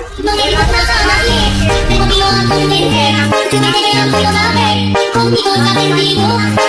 no le importas a nadie. Tengo miedo a tu mente, tú me quedas muy grave, conmigo ya perdido.